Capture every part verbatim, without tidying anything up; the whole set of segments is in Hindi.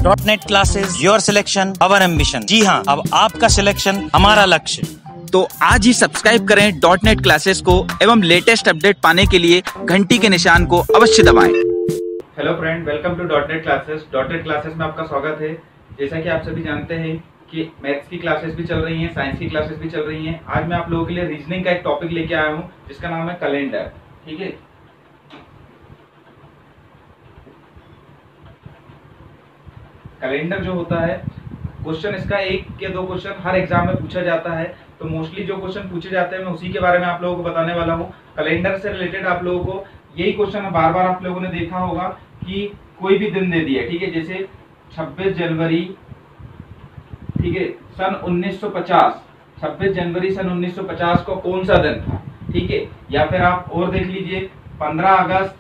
Dot net classes, your selection our ambition. जी हाँ, अब आपका सिलेक्शन हमारा लक्ष्य। तो आज ही सब्सक्राइब करें डॉट नेट क्लासेस को एवं लेटेस्ट अपडेट पाने के लिए घंटी के निशान को अवश्य दबाएं। Hello friend, welcome to dot net classes. Dot net classes में आपका स्वागत है। जैसा कि आप सभी जानते हैं कि मैथ्स की क्लासेस भी चल रही हैं, साइंस की क्लासेस भी चल रही हैं। आज मैं आप लोगों के लिए रीजनिंग का एक टॉपिक लेके आया हूँ जिसका नाम है कैलेंडर। ठीक है, कैलेंडर जो होता है, क्वेश्चन इसका एक या दो क्वेश्चन हर एग्जाम में पूछा जाता है। तो मोस्टली जो क्वेश्चन पूछे जाते हैं मैं उसी के बारे में आप लोगों को बताने वाला हूँ। कैलेंडर से रिलेटेड आप लोगों को यही क्वेश्चन बार बार आप लोगों ने देखा होगा कि कोई भी दिन दे दिया, ठीक है, जैसे छब्बीस जनवरी, ठीक है, सन उन्नीस सौ पचास, छब्बीस जनवरी सन उन्नीस सौ पचास को कौन सा दिन था, ठीक है। या फिर आप और देख लीजिए पंद्रह अगस्त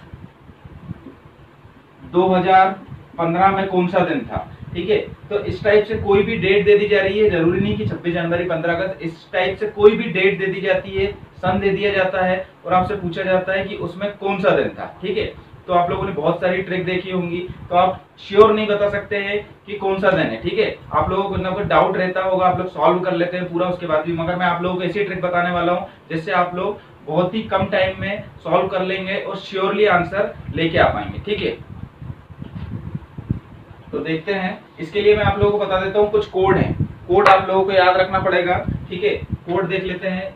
दो हज़ार पंद्रह में कौन सा दिन था, ठीक है। तो इस टाइप से कोई भी डेट दे दी जा रही है, जरूरी नहीं कि छब्बीस जनवरी, पंद्रह अगस्त, इस टाइप से कोई भी डेट दे दी जाती है, सन दे दिया जाता है और आपसे पूछा जाता है कि उसमें कौन सा दिन था, ठीक है। तो आप लोगों ने बहुत सारी ट्रिक देखी होंगी, तो आप श्योर नहीं बता सकते हैं कि कौन सा दिन है, ठीक है। आप लोगों को ना कोई डाउट रहता होगा, आप लोग सॉल्व कर लेते हैं पूरा उसके बाद भी, मगर मैं आप लोगों को ऐसी ट्रिक बताने वाला हूँ जिससे आप लोग बहुत ही कम टाइम में सॉल्व कर लेंगे और श्योरली आंसर लेके आ पाएंगे, ठीक है। तो देखते हैं, इसके लिए मैं आप लोगों को बता देता हूँ कुछ कोड हैं। कोड आप लोगों को याद रखना पड़ेगा, ठीक है। कोड देख लेते हैं,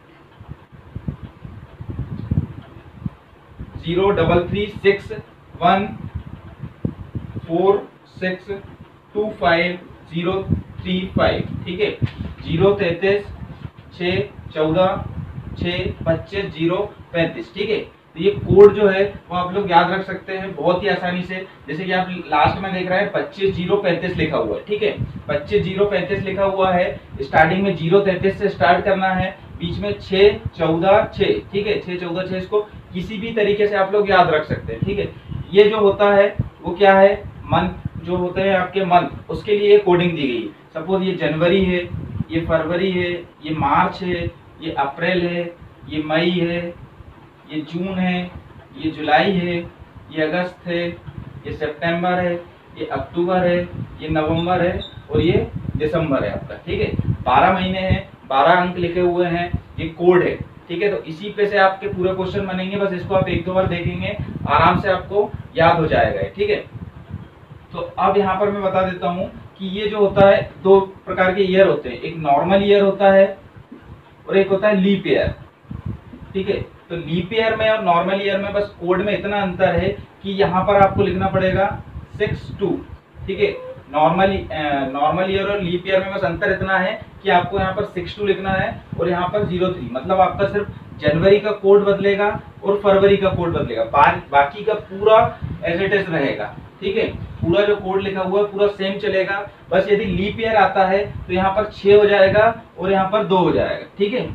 zero double three six one four six two five zero three five, ठीक है। जीरो तैतीस छ चौदह छ पच्चीस जीरो पैंतीस, ठीक है। तो ये कोड जो है वो आप लोग याद रख सकते हैं बहुत ही आसानी से। जैसे कि आप लास्ट में देख रहे हैं पच्चीस जीरो पैंतीस लिखा हुआ है, ठीक है। पच्चीस जीरो पैंतीस लिखा हुआ है, स्टार्टिंग में जीरो तैतीस से स्टार्ट करना है, बीच में छह चौदह छह, ठीक है, छह चौदह छह। इसको किसी भी तरीके से आप लोग याद रख सकते हैं, ठीक है। ये जो होता है वो क्या है, मंथ जो होते हैं आपके मंथ, उसके लिए कोडिंग दी गई है। सपोज ये जनवरी है, ये फरवरी है, ये मार्च है, ये अप्रैल है, ये मई है, ये जून है, ये जुलाई है, ये अगस्त है, ये सितंबर है, ये अक्टूबर है, ये नवंबर है और ये दिसंबर है आपका, ठीक है। बारह महीने हैं, बारह अंक लिखे हुए हैं, ये कोड है, ठीक है। तो इसी पे से आपके पूरे क्वेश्चन बनेंगे, बस इसको आप एक दो बार देखेंगे आराम से आपको याद हो जाएगा, ठीक है। तो अब यहाँ पर मैं बता देता हूँ कि ये जो होता है, दो प्रकार के ईयर होते हैं, एक नॉर्मल ईयर होता है और एक होता है लीप ईयर, ठीक है। तो लीप ईयर में और नॉर्मल ईयर में बस कोड में इतना अंतर है कि यहाँ पर आपको लिखना पड़ेगा सिक्स टू, ठीक है। नॉर्मल नॉर्मल ईयर और लीप ईयर में बस अंतर इतना है कि आपको यहाँ पर सिक्स टू लिखना है और यहाँ पर जीरो थ्री, मतलब आपका सिर्फ जनवरी का कोड बदलेगा और फरवरी का कोड बदलेगा, बा, बाकी का पूरा एज इट इज रहेगा, ठीक है। पूरा जो कोड लिखा हुआ है पूरा सेम चलेगा। बस यदि लीप ईयर आता है तो यहाँ पर छह हो जाएगा और यहाँ पर दो हो जाएगा, ठीक है।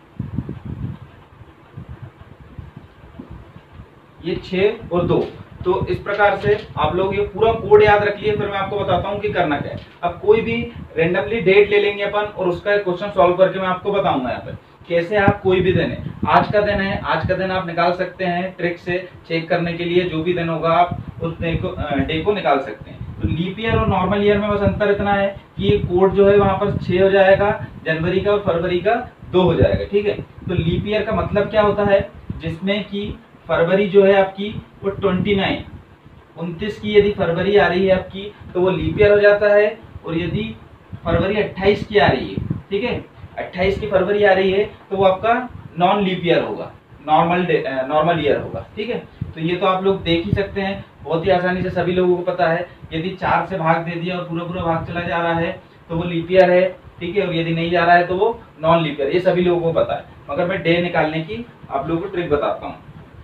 ये छह और दो। तो इस प्रकार से आप लोग ये पूरा कोड याद रख लिए, फिर मैं आपको बताता हूँ कि करना क्या है। अब कोई भी रेंडमली डेट ले लेंगे अपन और उसका एक क्वेश्चन सॉल्व करके मैं आपको बताऊंगा यहाँ पे कैसे आप कोई भी दिन है, आज का दिन है, आज का दिन आप निकाल सकते हैं ट्रिक से चेक करने के लिए, जो भी दिन होगा आप उस डे को डे को निकाल सकते हैं। तो लीप ईयर और नॉर्मल ईयर में बस अंतर इतना है कि ये कोड जो है वहां पर छह हो जाएगा, जनवरी का और फरवरी का दो हो जाएगा, ठीक है। तो लीप ईयर का मतलब क्या होता है, जिसमें कि फरवरी जो है आपकी वो उनतीस उनतीस की यदि फरवरी आ रही है आपकी तो वो लीप ईयर हो जाता है, और यदि फरवरी अट्ठाईस की आ रही है, ठीक है, अट्ठाईस की फरवरी आ रही है तो वो आपका नॉन लीप ईयर होगा, नॉर्मल नॉर्मल ईयर होगा, ठीक है। तो ये तो आप लोग देख ही सकते हैं बहुत ही आसानी से, सभी लोगों को पता है। यदि चार से भाग दे दिया और पूरा पूरा भाग चला जा रहा है तो वो लीप ईयर है, ठीक है, और यदि नहीं जा रहा है तो वो नॉन लीप ईयर, ये सभी लोगों को पता है। मगर मैं डे निकालने की आप लोगों को ट्रिक बताता हूँ,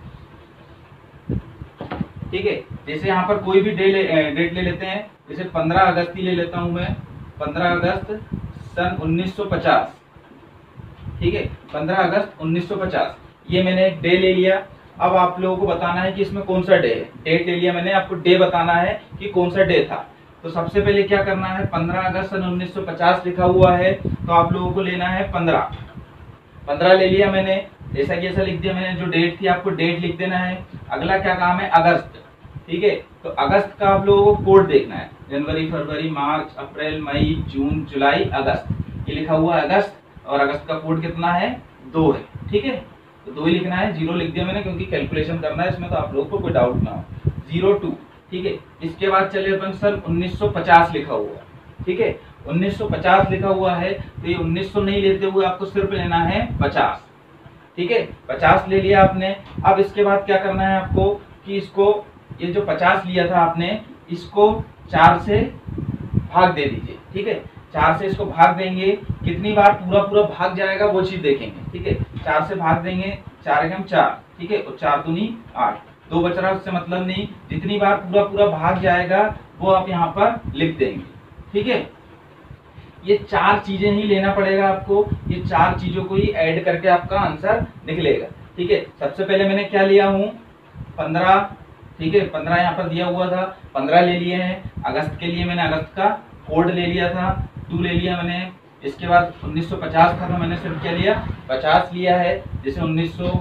ठीक है। जैसे यहाँ पर कोई भी डे ले, डेट ले लेते हैं, जैसे पंद्रह अगस्त ही ले लेता हूँ मैं, पंद्रह अगस्त सन उन्नीस सौ पचास, ठीक है, पंद्रह अगस्त उन्नीस सौ पचास, ये मैंने एक डे ले लिया। अब आप लोगों को बताना है कि इसमें कौन सा डे है। डेट ले लिया मैंने, आपको डे बताना है कि कौन सा डे था। तो सबसे पहले क्या करना है, पंद्रह अगस्त सन उन्नीस सौ पचास लिखा हुआ है तो आप लोगों को लेना है पंद्रह, पंद्रह ले लिया मैंने, जैसा कि ऐसा लिख दिया मैंने, जो डेट थी आपको डेट लिख देना है। अगला क्या काम है, अगस्त, ठीक है। तो अगस्त का आप लोगों को कोड देखना है, जनवरी, फरवरी, मार्च, अप्रैल, मई, जून, जुलाई, अगस्त। ये लिखा हुआ है अगस्त, और अगस्त का कोड कितना है? दो है। ठीक है, तो दो ही लिखना है, जीरो लिख दिया मैंने क्योंकि कैलकुलेशन करना है इसमें, तो आप लोगों को कोई डाउट ना हो। Zero two. ठीक है, इसके बाद चले अपन सन उन्नीस सौ पचास लिखा हुआ है। ठीक है, उन्नीस सौ पचास लिखा हुआ है, तो ये उन्नीस सौ नहीं लेते हुए आपको सिर्फ लेना है पचास। ठीक है, पचास ले लिया आपने। अब इसके बाद क्या करना है आपको कि इसको, ये जो पचास लिया था आपने, इसको चार से भाग दे दीजिए। ठीक है, चार से इसको भाग देंगे, कितनी बार पूरा पूरा भाग जाएगा वो चीज देखेंगे। ठीक है, चार से भाग देंगे, चार एकम चार। ठीक है, और चार दूनी आठ, दो बच रहा, उससे मतलब नहीं, जितनी बार पूरा पूरा भाग जाएगा वो आप यहाँ पर लिख देंगे। ठीक है, ये चार चीजें ही लेना पड़ेगा आपको, ये चार चीजों को ही ऐड करके आपका आंसर निकलेगा। ठीक है, सबसे पहले मैंने क्या लिया हूँ? पंद्रह। ठीक है, पंद्रह यहाँ पर दिया हुआ था, पंद्रह ले लिए हैं। अगस्त के लिए मैंने अगस्त का कोड ले लिया था, टू ले लिया मैंने। इसके बाद उन्नीस सौ पचास था तो मैंने सिर्फ क्या लिया? पचास लिया है। जैसे उन्नीस सौ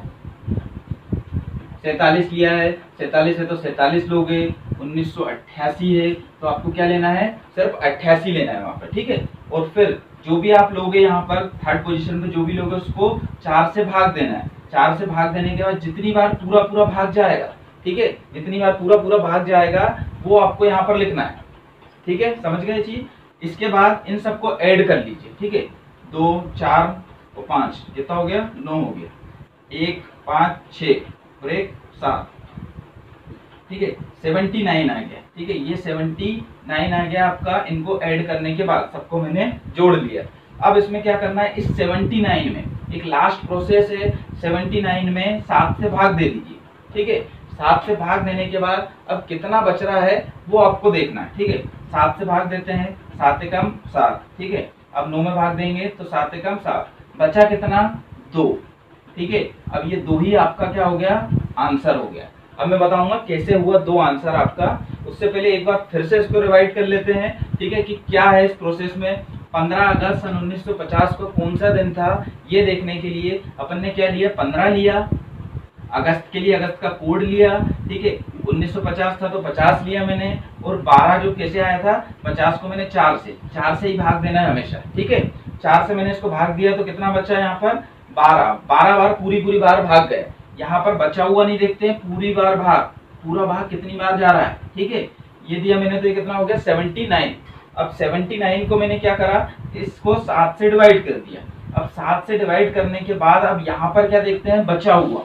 सैतालीस लिया है, सैतालीस है तो सैतालीस लोगे। उन्नीस सौ अट्ठासी है तो आपको क्या लेना है? सिर्फ अट्ठासी लेना है वहां पर। ठीक है, और फिर जो भी आप लोगे यहाँ पर थर्ड पोजीशन पे जो भी लोगे उसको चार से भाग देना है। चार से भाग देने के बाद जितनी बार पूरा पूरा भाग जाएगा, ठीक है, जितनी बार पूरा पूरा भाग जाएगा वो आपको यहाँ पर लिखना है। ठीक है, समझ गए चीज? इसके बाद इन सबको ऐड कर लीजिए। ठीक है, दो, चार और पांच, कितना हो गया? नौ हो गया। एक, पांच, छह और एक सात। ठीक है, सेवेंटी नाइन आ गया। ठीक है, ये सेवेंटी नाइन आ गया आपका। इनको ऐड करने के बाद सबको मैंने जोड़ लिया। अब इसमें क्या करना है? इस सेवेंटी नाइन में एक लास्ट प्रोसेस है, सेवेंटी नाइन में सात से भाग दे दीजिए। ठीक है, सात से भाग देने के बाद अब कितना बच रहा है वो आपको देखना है। ठीक है, सात से भाग देते हैं, सात एकम सात। ठीक है, अब नौ में भाग देंगे तो सात एकम सात, बचा कितना? दो। ठीक है, अब ये दो ही आपका क्या हो गया? आंसर हो गया। अब मैं बताऊंगा कैसे हुआ दो आंसर आपका। उससे पहले एक बार फिर से इसको रिवाइड कर लेते हैं। ठीक है, कि क्या है इस प्रोसेस में। पंद्रह अगस्त सन उन्नीस सौ पचास को कौन सा दिन था ये देखने के लिए अपन ने क्या लिया? पंद्रह लिया। अगस्त के लिए अगस्त का कोड लिया। ठीक है, उन्नीस सौ पचास था तो पचास लिया मैंने। और बारह जो कैसे आया था? पचास को मैंने चार से, चार से ही भाग देना है हमेशा। ठीक है, चार से मैंने इसको भाग दिया तो कितना बचा यहाँ पर? बारह। बारह बार पूरी पूरी बार भाग गए। यहाँ पर बचा हुआ नहीं देखते हैं, पूरी बार भाग, पूरा भाग कितनी बार जा रहा है। ठीक है, ये दिया मैंने तो ये कितना हो गया? Seventy nine. अब सेवेंटी नाइन को मैंने क्या करा? इसको सात से डिवाइड कर दिया। अब सात से डिवाइड करने के बाद अब यहाँ पर क्या देखते हैं? बचा हुआ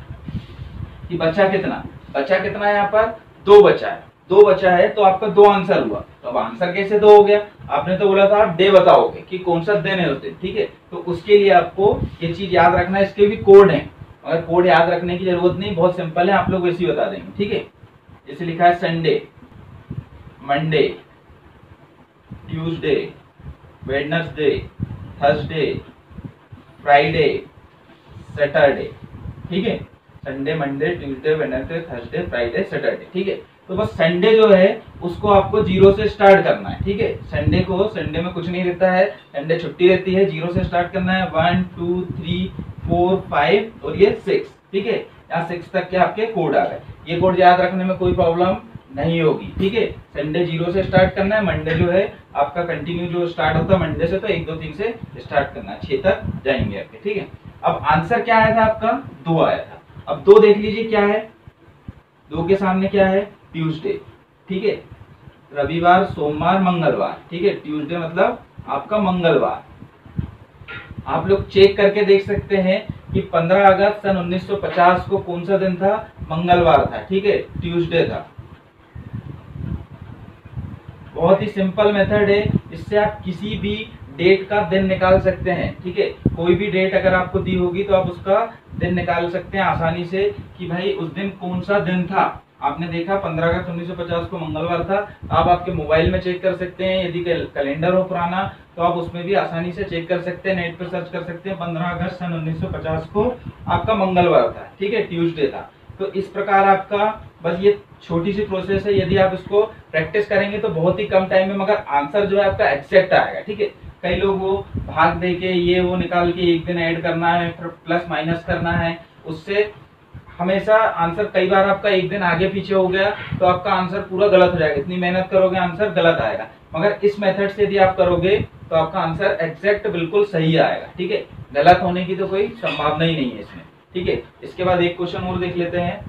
कि बचा कितना? बचा कितना है यहाँ पर? दो बचा है। दो बचा है तो आपका दो आंसर हुआ। तो अब आंसर कैसे दो हो गया? आपने तो बोला था आप डे बताओगे कि कौन सा दिन है उस दिन। ठीक है, तो उसके लिए आपको ये चीज याद रखना है। इसके भी कोड है, अगर कोड याद रखने की जरूरत नहीं, बहुत सिंपल है, आप लोग वैसे ही बता देंगे। ठीक है, जैसे लिखा है Sunday, Monday, Tuesday, Wednesday, Thursday, Friday, Saturday. ठीक है, Sunday, Monday, Tuesday, Wednesday, Thursday, Friday, Saturday. ठीक है, तो बस संडे जो है उसको आपको जीरो से स्टार्ट करना है। ठीक है, संडे को, संडे में कुछ नहीं रहता है, संडे छुट्टी रहती है, जीरो से स्टार्ट करना है। One, two, three, four, five और ये सिक्स। ठीक है, यहाँ सिक्स तक के आपके कोड आ गए। ये कोड याद रखने में कोई प्रॉब्लम नहीं होगी। ठीक है, संडे जीरो से स्टार्ट करना है। मंडे जो है आपका कंटिन्यू जो स्टार्ट होता है मंडे से, तो एक दो तीन से स्टार्ट करना है, छह तक जाएंगे आपके। ठीक है, अब आंसर क्या आया था आपका? दो आया था। अब दो देख लीजिए क्या है? दो के सामने क्या है? ट्यूसडे। ठीक है, रविवार, सोमवार, मंगलवार। ठीक है, ट्यूसडे मतलब आपका मंगलवार। आप लोग चेक करके देख सकते हैं कि पंद्रह अगस्त सन उन्नीस सौ पचास को कौन सा दिन था? मंगलवार था। ठीक है, ट्यूसडे था। बहुत ही सिंपल मेथड है, इससे आप किसी भी डेट का दिन निकाल सकते हैं। ठीक है, कोई भी डेट अगर आपको दी होगी तो आप उसका दिन निकाल सकते हैं आसानी से कि भाई उस दिन कौन सा दिन था। आपने देखा पंद्रह अगस्त उन्नीस सौ पचास को मंगलवार था, आप आपके मोबाइल में चेक कर सकते हैं। यदि कैलेंडर हो पुराना तो आप उसमें भी आसानी से चेक कर सकते हैं, नेट पर सर्च कर सकते हैं। पंद्रह अगस्त सन उन्नीस सौ पचास को आपका मंगलवार था। ठीक है, ट्यूसडे था। तो इस प्रकार आपका बस ये छोटी सी प्रोसेस है। यदि आप इसको प्रैक्टिस करेंगे तो बहुत ही कम टाइम में मगर आंसर जो है आपका एग्जैक्ट आएगा। ठीक है, कई लोग वो भाग दे के ये वो निकाल के एक दिन ऐड करना है, फिर प्लस माइनस करना है, उससे हमेशा आंसर कई बार आपका एक दिन आगे पीछे हो गया तो आपका आंसर पूरा गलत हो जाएगा, इतनी मेहनत करोगे आंसर गलत आएगा। मगर इस मेथड से यदि आप करोगे तो आपका आंसर एग्जैक्ट बिल्कुल सही आएगा, ठीक है, गलत होने की तो कोई संभावना ही नहीं है इसमें, ठीक है। इसके बाद एक क्वेश्चन और देख लेते हैं।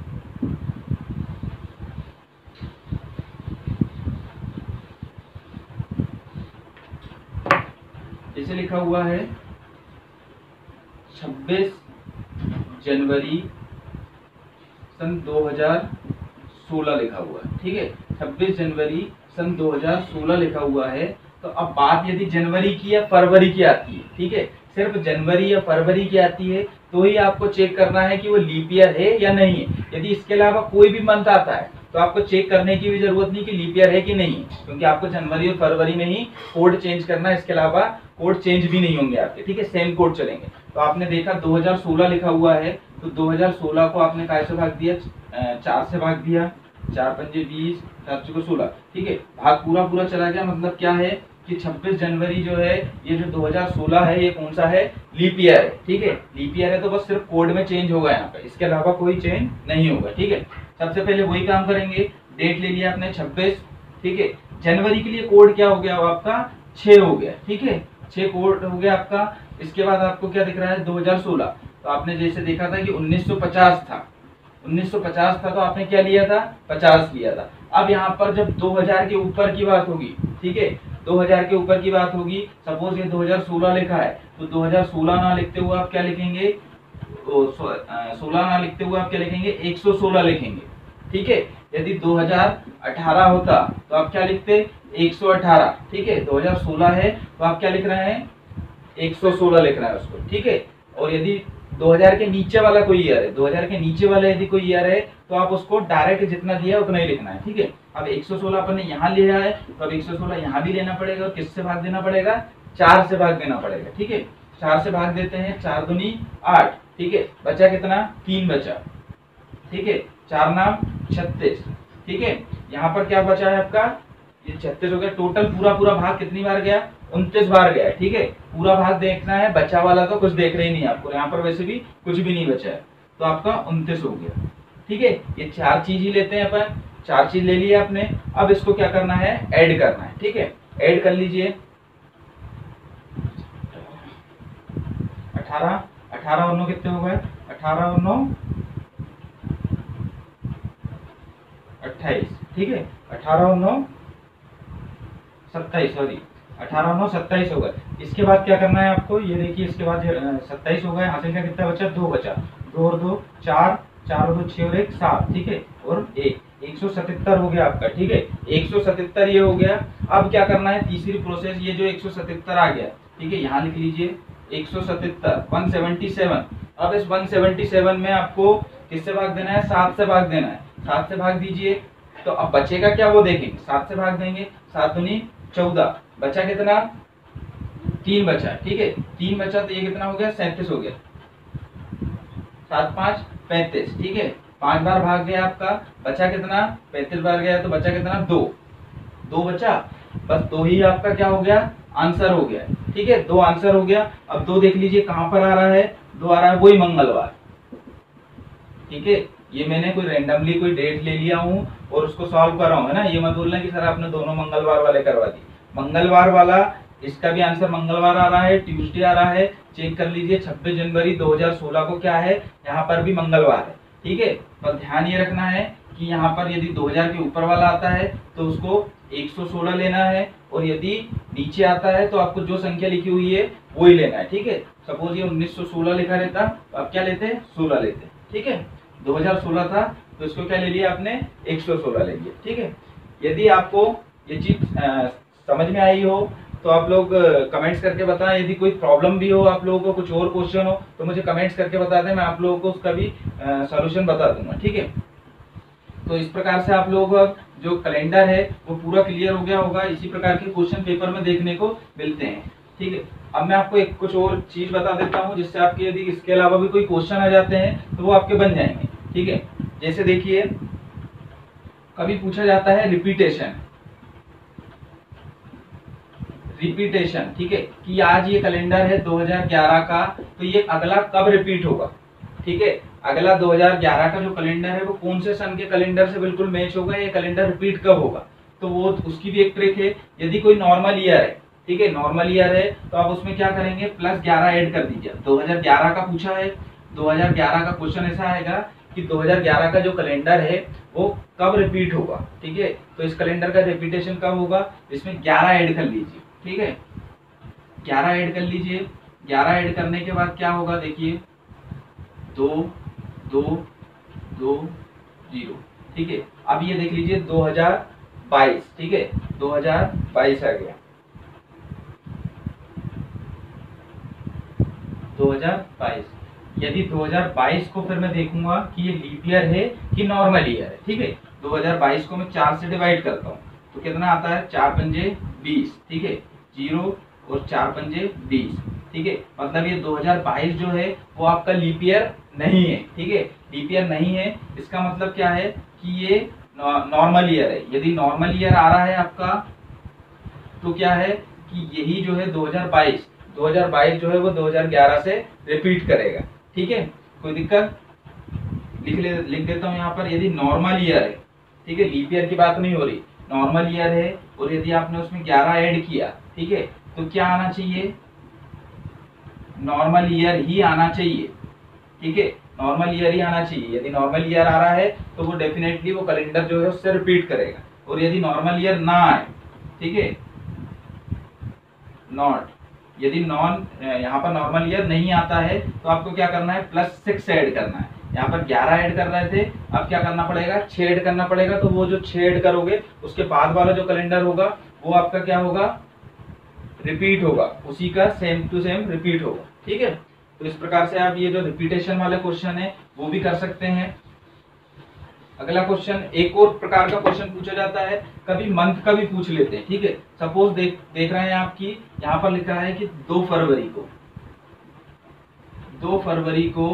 इसे लिखा हुआ है छब्बीस जनवरी सन दो हज़ार सोलह लिखा हुआ है, ठीक है, छब्बीस जनवरी सन दो हज़ार सोलह लिखा हुआ है। तो अब बात यदि जनवरी की या फरवरी की आती है, ठीक है, सिर्फ जनवरी या फरवरी की आती है तो ही आपको चेक करना है कि वो लीप ईयर है या नहीं है। यदि इसके अलावा कोई भी मंथ आता है तो आपको चेक करने की भी जरूरत नहीं कि लीप ईयर है कि नहीं है, क्योंकि आपको जनवरी और फरवरी में ही कोड चेंज करना है, इसके अलावा कोड चेंज भी नहीं होंगे आपके, ठीक है, सेम कोड चलेंगे। तो आपने देखा दो हज़ार सोलह लिखा हुआ है तो दो हज़ार सोलह को आपने कैसे भाग दिया, चार से भाग दिया, चार पंजे बीस, चार चौके सोलह, ठीक है, भाग पूरा पूरा चला गया। मतलब क्या है कि छब्बीस जनवरी जो है ये जो दो हज़ार सोलह है ये कौन सा है, लीप ईयर है, ठीक है, लीप ईयर है तो बस सिर्फ कोड में चेंज होगा यहाँ पे, इसके अलावा कोई चेंज नहीं होगा, ठीक है। सबसे पहले वही काम करेंगे, डेट ले लिया आपने छब्बीस, ठीक है, जनवरी के लिए कोड क्या हो गया, वो आपका छह हो गया, ठीक है, छह कोड हो गया आपका। इसके बाद आपको क्या दिख रहा है दो हज़ार सोलह, तो आपने जैसे देखा था कि उन्नीस सौ पचास था, उन्नीस सौ पचास था तो आपने क्या लिया था, पचास लिया था। अब यहाँ पर जब दो हज़ार के ऊपर की बात होगी, ठीक है, दो हज़ार के ऊपर की बात होगी, सपोज ये दो हज़ार सोलह लिखा है तो दो हज़ार सोलह ना लिखते हुए आप क्या लिखेंगे, सोलह ना लिखते हुए आप क्या लिखेंगे, एक सौ सोलह लिखेंगे, ठीक है। यदि दो हज़ार अठारह होता तो आप क्या लिखते, एक सौ अठारह, ठीक है, दो हज़ार सोलह है तो आप क्या लिख रहे हैं, एक सौ सोलह लिख रहे हैं उसको, ठीक है। और यदि दो हज़ार के नीचे वाला कोई ईयर है, दो हज़ार के नीचे वाला यदि कोई ईयर है तो आप उसको डायरेक्ट जितना दिया है उतना ही लिखना है, ठीक है। अब एक सौ सोलह अपन ने यहाँ लिया है तो अब एक सौ सोलह यहाँ भी लेना पड़ेगा और किससे भाग देना पड़ेगा, चार से भाग देना पड़ेगा, ठीक है, चार से भाग देते हैं, चार दूनी आठ, ठीक है, बचा कितना, तीन बचा, ठीक है, चार नाम छत्तीस, ठीक है। यहाँ पर क्या बचा है आपका, ये छत्तीस हो गया, टोटल पूरा पूरा भाग कितनी बार गया, उनतीस बार गया, ठीक है। पूरा भाग देखना है, बचा वाला तो कुछ देख रहे ही नहीं आपको, यहाँ पर वैसे भी कुछ भी नहीं बचा है तो आपका उनतीस हो गया, ठीक है। ये चार चीज ही लेते हैं अपन, चार चीज ले लिए आपने, अब इसको क्या करना है, ऐड करना है, ठीक है, ऐड कर लीजिए। अठारह अठारह और नौ कितने हो गए, अठारह और नौ अट्ठाईस, ठीक है, अठारह और नौ सत्ताईस, सॉरी अठारह नौ सत्ताईस हो गए। इसके बाद क्या करना है आपको, ये देखिए इसके बाद सत्ताईस हो गए, हासिल का कितना बचा, दो बचा, दो और दो चार, चार और दो छह और एक सात, ठीक है, और एक एक सौ सतहत्तर हो गया आपका, ठीक है, एक सौ सतहत्तर ये हो गया। अब क्या करना है, तीसरी प्रोसेस, ये जो एक सौ सतहत्तर आ गया, ठीक है, यहाँ लिख लीजिए एक सौ सतहत्तर, एक सौ सतहत्तर। अब इस एक सौ सतहत्तर में आपको किससे भाग देना है, सात से भाग देना है, सात से भाग दीजिए। तो अब बचेगा क्या वो देखेंगे, सात से भाग देंगे, सात दूनी चौदह, बचा कितना, तीन बचा, ठीक है, तीन बचा तो ये कितना हो गया, सैंतीस हो गया, सात पांच पैंतीस, ठीक है, पांच बार भाग गया आपका, बचा कितना, पैंतीस बार गया तो बचा कितना, दो, दो बचा, बस दो ही आपका क्या हो गया, आंसर हो गया, ठीक है, दो आंसर हो गया। अब दो देख लीजिए कहां पर आ रहा है, दो आ रहा है वही मंगलवार, ठीक है, ये मैंने कोई रैंडमली कोई डेट ले लिया हूँ और उसको सॉल्व कर रहा हूँ, है ना, ये मत बोलना कि सर आपने दोनों मंगलवार वाले करवा दिए, मंगलवार वाला इसका भी आंसर मंगलवार आ रहा है, ट्यूसडे आ रहा है, चेक कर लीजिए छब्बीस जनवरी दो हज़ार सोलह को क्या है, यहाँ पर भी मंगलवार है, ठीक है। पर ध्यान ये रखना है कि यहाँ पर यदि दो हज़ार के ऊपर वाला आता है तो उसको एक सौ सोलह लेना है, और यदि नीचे आता है तो आपको जो संख्या लिखी हुई है वही लेना है, ठीक है। सपोज ये उन्नीस सौ सोलह लिखा रहता तो आप क्या लेते, सोलह लेते, ठीक है, दो हज़ार सोलह था तो इसको क्या ले लिया आपने, एक सौ सोलह ले लिया, ठीक है। यदि आपको ये चीज समझ में आई हो तो आप लोग कमेंट्स करके बताएं, यदि कोई प्रॉब्लम भी हो आप लोगों को, कुछ और क्वेश्चन हो तो मुझे कमेंट्स करके बता दें, मैं आप लोगों को उसका भी सॉल्यूशन बता दूंगा, ठीक है। तो इस प्रकार से आप लोगों का जो कैलेंडर है वो पूरा क्लियर हो गया होगा, इसी प्रकार के क्वेश्चन पेपर में देखने को मिलते हैं, ठीक है। अब मैं आपको एक कुछ और चीज बता देता हूँ जिससे आपके यदि इसके अलावा भी कोई क्वेश्चन आ जाते हैं तो वो आपके बन जाएंगे, ठीक है। जैसे देखिए कभी पूछा जाता है रिपीटेशन, रिपीटेशन, ठीक है, कि आज ये कैलेंडर है दो हज़ार ग्यारह का तो ये अगला कब रिपीट होगा, ठीक है, अगला दो हज़ार ग्यारह का जो कैलेंडर है वो कौन से सन के कैलेंडर से बिल्कुल मैच होगा, ये कैलेंडर रिपीट कब होगा, तो वो उसकी भी एक ट्रिक है। यदि कोई नॉर्मल ईयर है, ठीक है, नॉर्मल ईयर है तो आप उसमें क्या करेंगे, प्लस ग्यारह ऐड कर दीजिए। दो हज़ार ग्यारह का पूछा है, दो हज़ार ग्यारह का क्वेश्चन ऐसा आएगा कि दो हज़ार ग्यारह का जो कैलेंडर है वो कब रिपीट होगा, ठीक है, तो इस कैलेंडर का रिपीटेशन कब होगा, इसमें ग्यारह ऐड कर लीजिए, ठीक है, ग्यारह ऐड कर लीजिए। ग्यारह ऐड करने के बाद क्या होगा, देखिए दो दो दो जीरो, ठीक है। अब ये देख लीजिए दो हज़ार बाईस, ठीक है, दो हज़ार बाईस आ गया, दो हज़ार बाईस। यदि दो हज़ार बाईस को फिर मैं देखूंगा कि ये लीप ईयर है कि नॉर्मल ईयर है, ठीक है, दो हज़ार बाईस को मैं चार से डिवाइड करता हूँ तो कितना आता है, चार पंजे बीस, ठीक है, जीरो और चार पंजे बीस, ठीक है, मतलब ये दो हज़ार बाईस जो है वो आपका लीप ईयर नहीं है, ठीक है, लीप ईयर नहीं है। इसका मतलब क्या है कि ये नॉर्मल ईयर है। यदि नॉर्मल ईयर आ रहा है आपका तो क्या है कि यही जो है दो हज़ार बाईस दो हज़ार बाईस जो है वो दो हज़ार ग्यारह से रिपीट करेगा, ठीक है, कोई दिक्कत, लिख ले लिख देता हूँ यहाँ पर। यदि नॉर्मल ईयर है, ठीक है, लीप ईयर की बात नहीं हो रही, नॉर्मल ईयर है और यदि आपने उसमें ग्यारह ऐड किया, ठीक है, तो क्या आना चाहिए, नॉर्मल ईयर ही आना चाहिए, ठीक है, नॉर्मल ईयर ही आना चाहिए। यदि नॉर्मल ईयर आ रहा है तो वो डेफिनेटली वो कैलेंडर जो है उससे रिपीट करेगा। और यदि नॉर्मल ईयर ना आए, ठीक है, नॉट, यदि नॉन यहाँ पर नॉर्मल ईयर नहीं आता है तो आपको क्या करना है, प्लस सिक्स ऐड करना है। यहाँ पर ग्यारह ऐड कर रहे थे, अब क्या करना पड़ेगा, छह ऐड करना पड़ेगा। तो वो जो छह ऐड करोगे उसके बाद वाला जो कैलेंडर होगा वो आपका क्या होगा, रिपीट होगा, उसी का सेम टू सेम रिपीट होगा, ठीक है। तो इस प्रकार से आप ये जो रिपीटेशन वाले क्वेश्चन है वो भी कर सकते हैं। अगला क्वेश्चन, एक और प्रकार का क्वेश्चन पूछा जाता है, कभी मंथ का भी पूछ लेते हैं, ठीक है। सपोज देख देख रहे हैं आपकी यहाँ पर लिखा है कि दो फरवरी को दो फरवरी को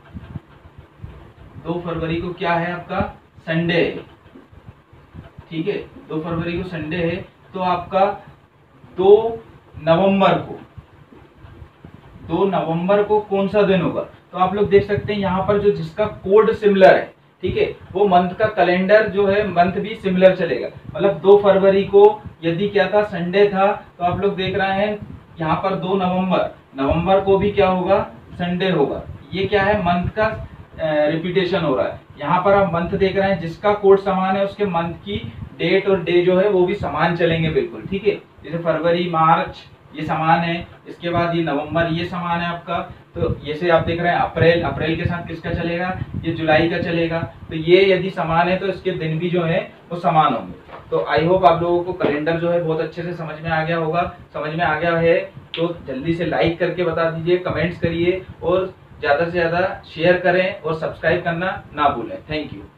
दो फरवरी को क्या है आपका, संडे है, ठीक है, दो फरवरी को संडे है। तो आपका दो नवंबर को दो नवंबर को कौन सा दिन होगा, तो आप लोग देख सकते हैं यहाँ पर जो जिसका कोड सिमिलर है, ठीक है, वो मंथ का कैलेंडर जो है मंथ भी सिमिलर चलेगा। मतलब दो फरवरी को यदि क्या था, संडे था, तो आप लोग देख रहे हैं यहाँ पर दो नवंबर नवंबर को भी क्या होगा, संडे होगा। ये क्या है, मंथ का रिपीटेशन हो रहा है। यहाँ पर आप मंथ देख रहे हैं, जिसका कोड समान है उसके मंथ की डेट और डे जो है वो भी समान चलेंगे बिल्कुल, ठीक है। जैसे फरवरी मार्च ये समान है, इसके बाद ये नवंबर ये समान है आपका। तो जैसे आप देख रहे हैं अप्रैल अप्रैल के साथ किसका चलेगा, ये जुलाई का चलेगा। तो ये यदि समान है तो इसके दिन भी जो है वो समान होंगे। तो आई होप आप लोगों को कैलेंडर जो है बहुत अच्छे से समझ में आ गया होगा। समझ में आ गया है तो जल्दी से लाइक करके बता दीजिए, कमेंट्स करिए और ज्यादा से ज्यादा शेयर करें और सब्सक्राइब करना ना भूलें। Thank you.